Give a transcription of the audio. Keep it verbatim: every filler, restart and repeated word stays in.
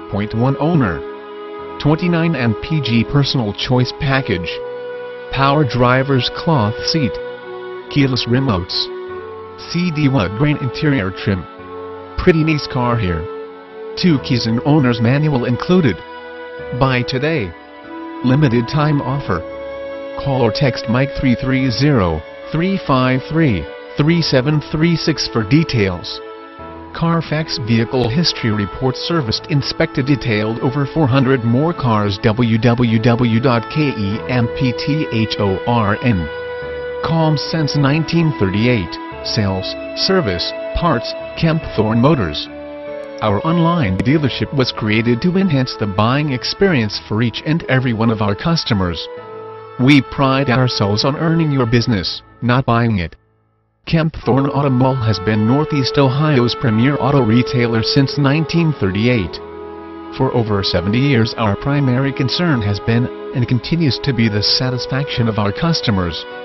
point one owner. twenty-nine and P G Personal Choice Package. Power driver's cloth seat. Keyless remotes. C D wood grain interior trim. Pretty nice car here. Two keys and owner's manual included. Buy today. Limited time offer. Call or text Mike three three zero, three five three, three seven three six for details. Carfax Vehicle History Report serviced, inspected, detailed over four hundred more cars. w w w dot kempthorn. Com since nineteen thirty-eight. Sales, service, parts, Kempthorne Motors. Our online dealership was created to enhance the buying experience for each and every one of our customers. We pride ourselves on earning your business, not buying it. Kempthorne Auto Mall has been Northeast Ohio's premier auto retailer since nineteen thirty-eight. For over seventy years our primary concern has been, and continues to be, the satisfaction of our customers.